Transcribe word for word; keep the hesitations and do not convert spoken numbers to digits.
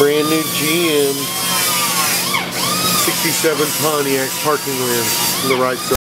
Brand new G M sixty-seven Pontiac parking lens to the right side.